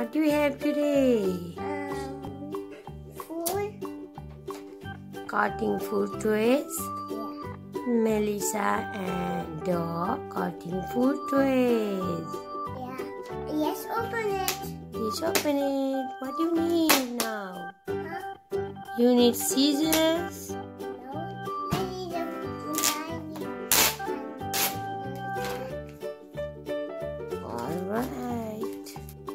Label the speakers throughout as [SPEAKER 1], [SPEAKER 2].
[SPEAKER 1] What do you have today?
[SPEAKER 2] Food.
[SPEAKER 1] Cutting food toys.
[SPEAKER 2] Yeah.
[SPEAKER 1] Melissa and dog cutting food toys.
[SPEAKER 2] Yeah. Yes, open it.
[SPEAKER 1] Let's open it. What do you need now?
[SPEAKER 2] Huh?
[SPEAKER 1] You need scissors.
[SPEAKER 2] No. I need a
[SPEAKER 1] Alright.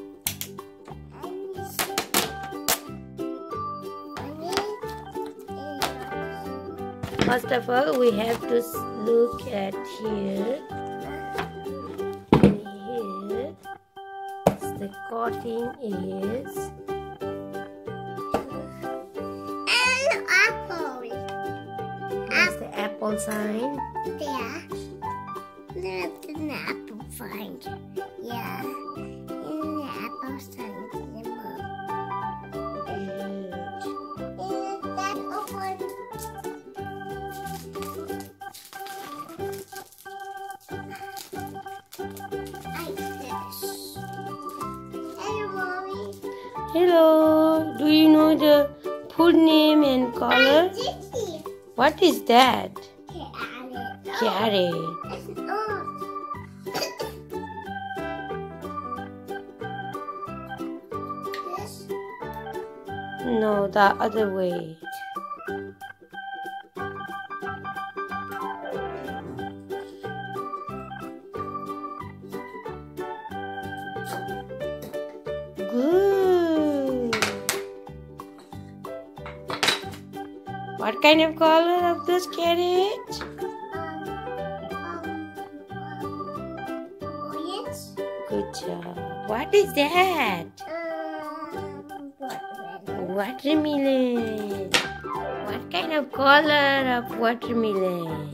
[SPEAKER 1] First of all, we have to look at here. Here, the cutting is
[SPEAKER 2] an apple.
[SPEAKER 1] there's the apple sign.
[SPEAKER 2] There. There's an apple sign. Yeah. And the apple sign.
[SPEAKER 1] Good.
[SPEAKER 2] That open. Like this. Hello, Mommy.
[SPEAKER 1] Hello. Do you know the food name and color?
[SPEAKER 2] Dixie.
[SPEAKER 1] What is that?
[SPEAKER 2] Carrot.
[SPEAKER 1] Carrot.
[SPEAKER 2] Oh. This.
[SPEAKER 1] No, the other way. Good. What kind of color of this carrot?
[SPEAKER 2] Orange.
[SPEAKER 1] Good job. What is that?
[SPEAKER 2] Watermelon.
[SPEAKER 1] Watermelon. What kind of color of watermelon?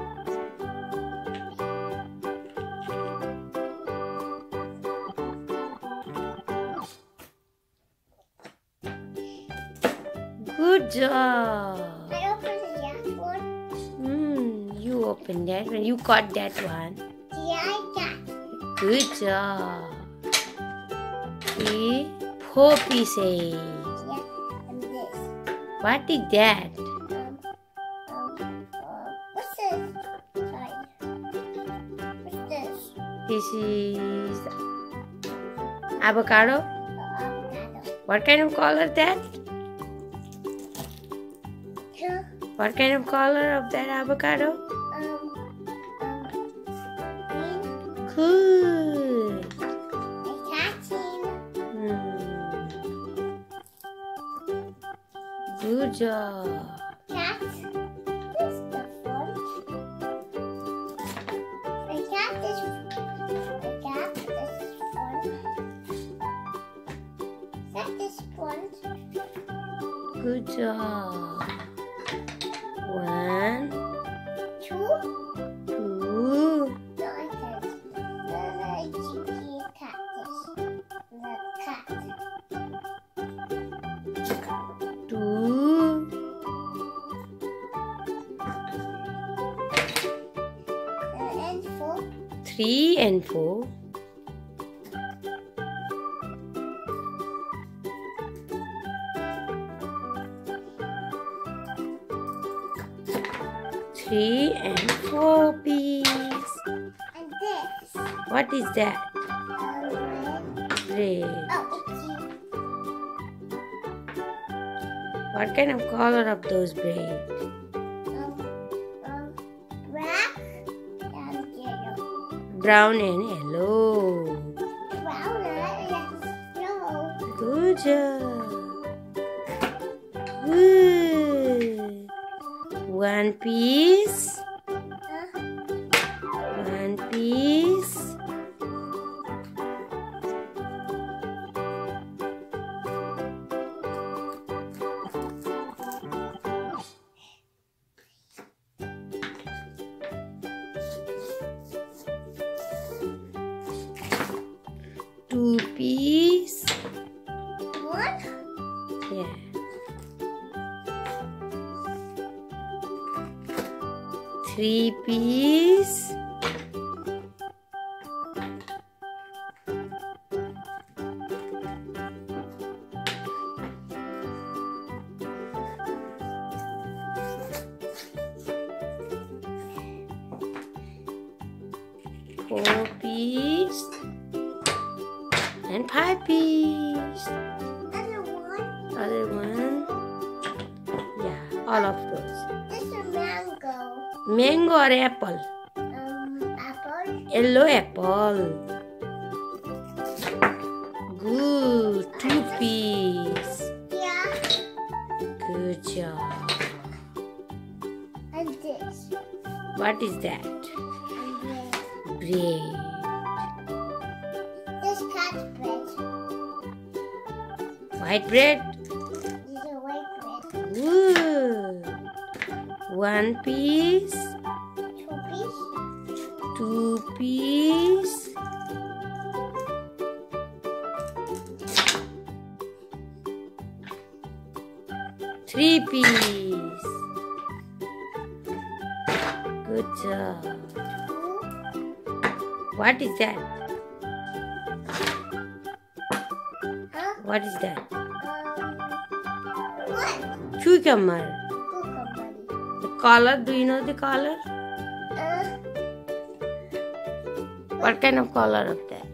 [SPEAKER 1] Good job.
[SPEAKER 2] I opened that one.
[SPEAKER 1] You opened that one. You caught that one.
[SPEAKER 2] Yeah, I got.
[SPEAKER 1] Good job. See? 4 pieces.
[SPEAKER 2] Yeah, and this.
[SPEAKER 1] What is that?
[SPEAKER 2] What's this? Sorry. What's this?
[SPEAKER 1] This is avocado.
[SPEAKER 2] Avocado.
[SPEAKER 1] What kind of color that?
[SPEAKER 2] Huh?
[SPEAKER 1] What kind of color of that avocado?
[SPEAKER 2] Green.
[SPEAKER 1] Good.
[SPEAKER 2] Catching.
[SPEAKER 1] Good job.
[SPEAKER 2] Cat. This is the front. I got this. I got this front. Set this front.
[SPEAKER 1] Good job. 1,
[SPEAKER 2] 2.
[SPEAKER 1] 2,
[SPEAKER 2] No, I can't. I cat this. The cat.
[SPEAKER 1] 2,
[SPEAKER 2] And 4.
[SPEAKER 1] 3 and 4. Three and 4 piece.
[SPEAKER 2] And this.
[SPEAKER 1] What is that?
[SPEAKER 2] Red.
[SPEAKER 1] Red.
[SPEAKER 2] Oh, okay.
[SPEAKER 1] What kind of color of those bread?
[SPEAKER 2] Black and yellow.
[SPEAKER 1] Brown and yellow.
[SPEAKER 2] Brown and yellow.
[SPEAKER 1] Good job. Good. 1 piece. 1 piece. Two piece.
[SPEAKER 2] One.
[SPEAKER 1] Yeah. 3 piece. 4 piece, and 5 piece. Other one. Yeah, all of those.
[SPEAKER 2] This is mango.
[SPEAKER 1] Mango or apple?
[SPEAKER 2] Apple.
[SPEAKER 1] Yellow apple. Good. 2 piece.
[SPEAKER 2] Yeah.
[SPEAKER 1] Good job.
[SPEAKER 2] And this.
[SPEAKER 1] What is that?
[SPEAKER 2] And
[SPEAKER 1] Bread.
[SPEAKER 2] this cat bread.
[SPEAKER 1] White bread.
[SPEAKER 2] This is white bread.
[SPEAKER 1] Good. 1 piece.
[SPEAKER 2] 2 piece.
[SPEAKER 1] 2 piece. 3 piece. Good job. What is that?
[SPEAKER 2] Huh?
[SPEAKER 1] What is that?
[SPEAKER 2] What?
[SPEAKER 1] Cucumber.
[SPEAKER 2] Cucumber.
[SPEAKER 1] The color, do you know the color? What kind of color of that?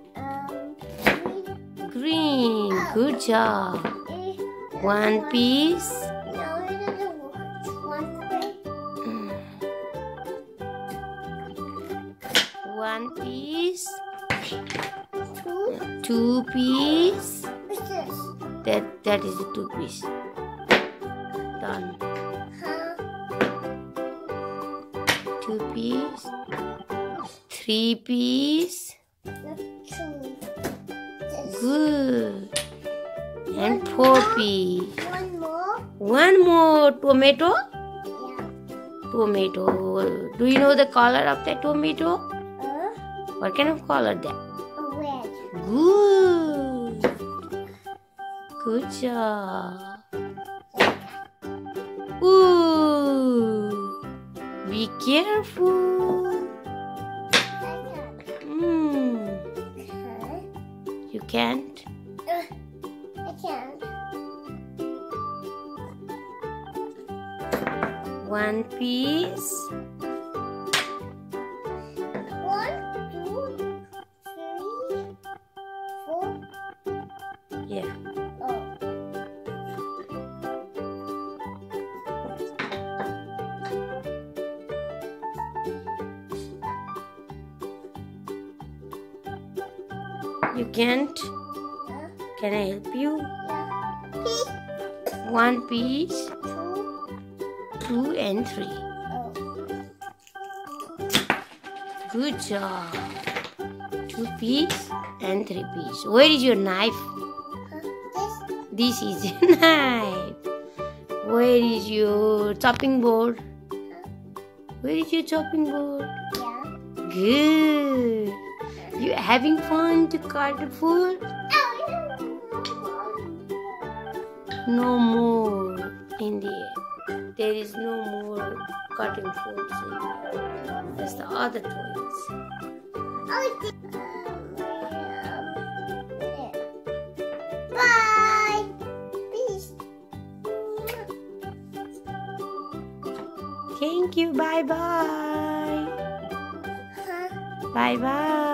[SPEAKER 1] Green. Good job. 1 piece.
[SPEAKER 2] No, it doesn't work. One way.
[SPEAKER 1] 1 piece.
[SPEAKER 2] 2.
[SPEAKER 1] 2 piece.
[SPEAKER 2] What's this?
[SPEAKER 1] That is the 2 piece. Done.
[SPEAKER 2] Huh?
[SPEAKER 1] 2 piece. 3 piece.
[SPEAKER 2] 2. This.
[SPEAKER 1] Good. And 4 piece.
[SPEAKER 2] One more.
[SPEAKER 1] 1 more. Tomato.
[SPEAKER 2] Yeah.
[SPEAKER 1] Tomato. Do you know the color of that tomato? What kind of color that?
[SPEAKER 2] Red.
[SPEAKER 1] Good. Good job. Ooh. Be careful. You can't.
[SPEAKER 2] I can't.
[SPEAKER 1] 1 piece.
[SPEAKER 2] 1, 2, 3, 4.
[SPEAKER 1] Yeah.
[SPEAKER 2] Oh.
[SPEAKER 1] You can't.
[SPEAKER 2] Yeah.
[SPEAKER 1] Can I help you?
[SPEAKER 2] Yeah. Piece.
[SPEAKER 1] 1 piece.
[SPEAKER 2] 2.
[SPEAKER 1] 2 and 3.
[SPEAKER 2] Oh.
[SPEAKER 1] Good job. 2 piece and 3 piece. Where is your knife?
[SPEAKER 2] This.
[SPEAKER 1] This is your knife. Where is your chopping board? Where is your chopping board?
[SPEAKER 2] Yeah.
[SPEAKER 1] Good. You having fun to cut the food? No more in there. There is no more cutting foods in there. That's the other toys.
[SPEAKER 2] Bye. Peace.
[SPEAKER 1] Thank you. Bye bye. Bye bye.